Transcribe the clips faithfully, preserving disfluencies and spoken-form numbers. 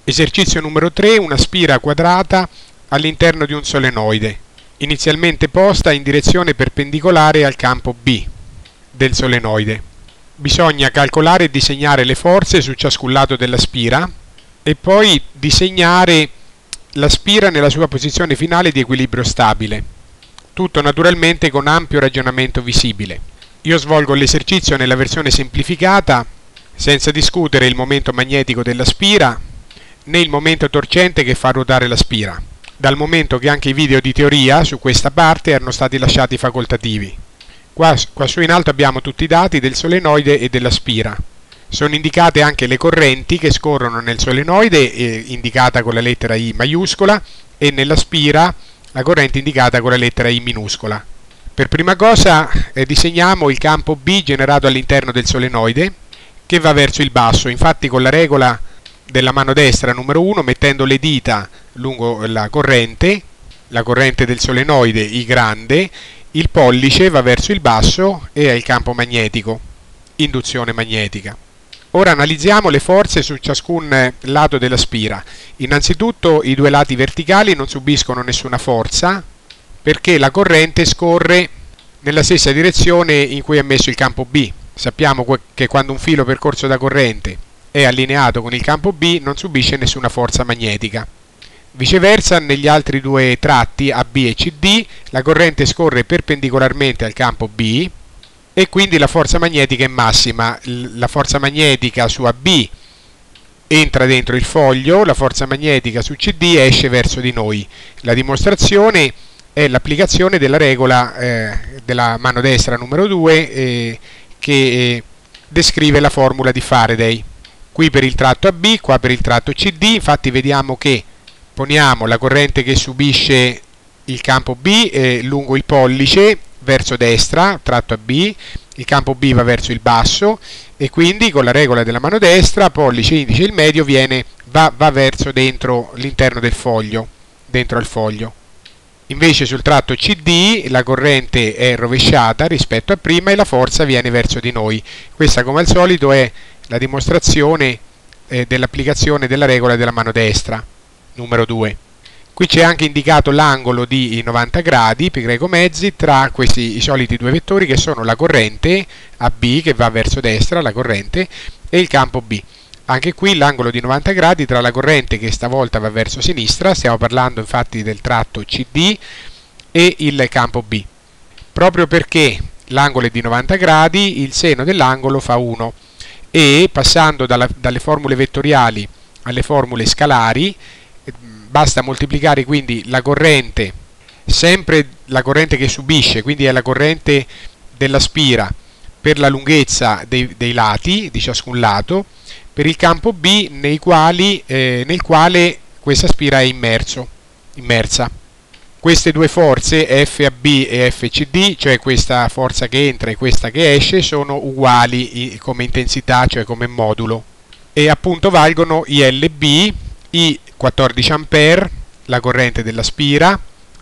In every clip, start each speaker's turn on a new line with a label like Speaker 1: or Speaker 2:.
Speaker 1: Esercizio numero tre, una spira quadrata all'interno di un solenoide, inizialmente posta in direzione perpendicolare al campo B del solenoide. Bisogna calcolare e disegnare le forze su ciascun lato della spira e poi disegnare la spira nella sua posizione finale di equilibrio stabile. Tutto naturalmente con ampio ragionamento visibile. Io svolgo l'esercizio nella versione semplificata, senza discutere il momento magnetico della spira né il momento torcente che fa ruotare la spira, dal momento che anche i video di teoria su questa parte erano stati lasciati facoltativi. Qua, qua su in alto abbiamo tutti i dati del solenoide e della spira. Sono indicate anche le correnti che scorrono nel solenoide, eh, indicata con la lettera I maiuscola, e nella spira la corrente indicata con la lettera I minuscola. Per prima cosa eh, disegniamo il campo B generato all'interno del solenoide, che va verso il basso. Infatti con la regola della mano destra numero uno, mettendo le dita lungo la corrente, la corrente del solenoide I grande, il pollice va verso il basso e è il campo magnetico, induzione magnetica. Ora analizziamo le forze su ciascun lato della spira. Innanzitutto i due lati verticali non subiscono nessuna forza perché la corrente scorre nella stessa direzione in cui è messo il campo B. Sappiamo che quando un filo percorso da corrente è allineato con il campo B non subisce nessuna forza magnetica. Viceversa, negli altri due tratti A B e C D la corrente scorre perpendicolarmente al campo B e quindi la forza magnetica è massima. La forza magnetica su A B entra dentro il foglio, la forza magnetica su C D esce verso di noi. La dimostrazione è l'applicazione della regola eh, della mano destra numero due eh, che eh, descrive la formula di Faraday. Qui per il tratto A B, qua per il tratto C D, infatti vediamo che poniamo la corrente che subisce il campo B eh, lungo il pollice verso destra, tratto A B, il campo B va verso il basso e quindi con la regola della mano destra, pollice, indice e il medio viene, va, va verso dentro l'interno del foglio, dentro al foglio. Invece sul tratto C D la corrente è rovesciata rispetto a prima e la forza viene verso di noi. Questa come al solito è la dimostrazione eh, dell'applicazione della regola della mano destra, numero due. Qui c'è anche indicato l'angolo di novanta gradi, pi greco mezzi, tra questi i soliti due vettori che sono la corrente A B che va verso destra, la corrente, e il campo B. Anche qui l'angolo di novanta gradi tra la corrente che stavolta va verso sinistra, stiamo parlando infatti del tratto C D, e il campo B. Proprio perché l'angolo è di novanta gradi, il seno dell'angolo fa uno e passando dalla, dalle formule vettoriali alle formule scalari, basta moltiplicare quindi la corrente, sempre la corrente che subisce, quindi è la corrente della spira, per la lunghezza dei, dei lati, di ciascun lato, per il campo B nei quali, eh, nel quale questa spira è immerso, immersa. Queste due forze, F A B e F C D, cioè questa forza che entra e questa che esce, sono uguali come intensità, cioè come modulo. E appunto valgono I L B, I quattordici ampere, la corrente della spira,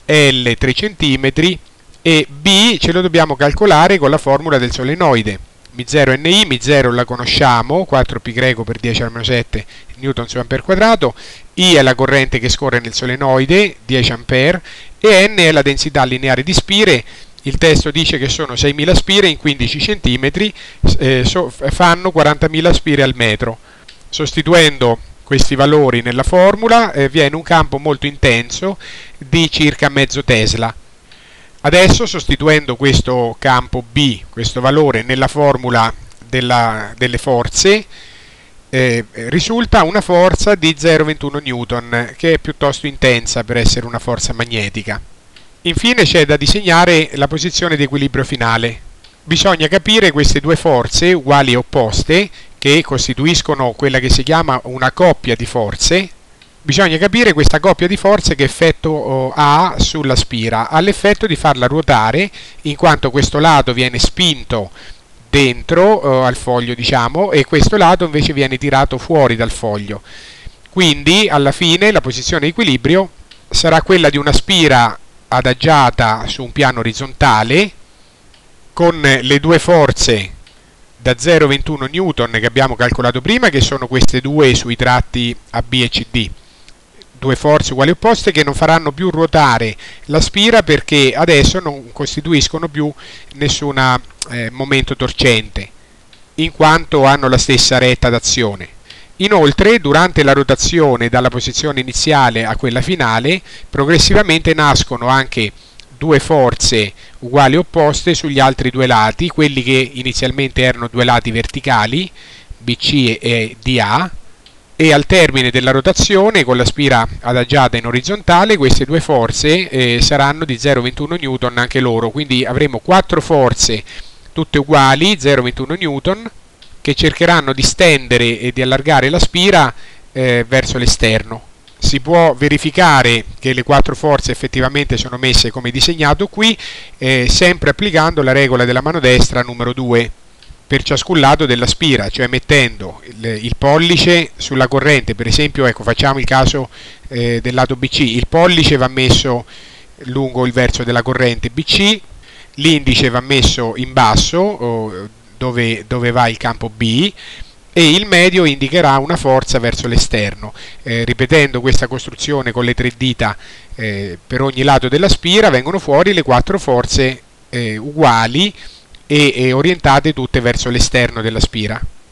Speaker 1: L tre centimetri e B ce lo dobbiamo calcolare con la formula del solenoide. Mi zero N I, Mi zero la conosciamo, quattro pi greco per dieci alla meno sette newton su ampere quadrato, I è la corrente che scorre nel solenoide, dieci ampere, e N è la densità lineare di spire. Il testo dice che sono seimila spire in quindici centimetri, eh, so, fanno quarantamila spire al metro. Sostituendo questi valori nella formula eh, viene un campo molto intenso di circa mezzo Tesla. Adesso sostituendo questo campo B, questo valore nella formula della, delle forze, eh, risulta una forza di zero virgola ventuno newton, che è piuttosto intensa per essere una forza magnetica. Infine c'è da disegnare la posizione di equilibrio finale. Bisogna capire queste due forze uguali e opposte, che costituiscono quella che si chiama una coppia di forze. Bisogna capire questa coppia di forze che effetto ha sulla spira. Ha l'effetto di farla ruotare, in quanto questo lato viene spinto dentro uh, al foglio, diciamo, e questo lato invece viene tirato fuori dal foglio. Quindi alla fine la posizione di equilibrio sarà quella di una spira adagiata su un piano orizzontale con le due forze da zero virgola ventuno newton che abbiamo calcolato prima, che sono queste due sui tratti A B e C D, due forze uguali opposte che non faranno più ruotare la spira perché adesso non costituiscono più nessun eh, momento torcente, in quanto hanno la stessa retta d'azione. Inoltre, durante la rotazione dalla posizione iniziale a quella finale, progressivamente nascono anche due forze uguali opposte sugli altri due lati, quelli che inizialmente erano due lati verticali, B C e D A, e al termine della rotazione, con la spira adagiata in orizzontale, queste due forze eh, saranno di zero virgola ventuno newton anche loro, quindi avremo quattro forze tutte uguali, zero virgola ventuno newton, che cercheranno di stendere e di allargare la spira eh, verso l'esterno. Si può verificare che le quattro forze effettivamente sono messe come disegnato qui, eh, sempre applicando la regola della mano destra numero due per ciascun lato della spira, cioè mettendo il, il pollice sulla corrente. Per esempio, ecco, facciamo il caso eh, del lato B C, il pollice va messo lungo il verso della corrente B C, l'indice va messo in basso o, Dove, dove va il campo B, e il medio indicherà una forza verso l'esterno. Eh, ripetendo questa costruzione con le tre dita eh, per ogni lato della spira, vengono fuori le quattro forze eh, uguali e, e orientate tutte verso l'esterno della spira.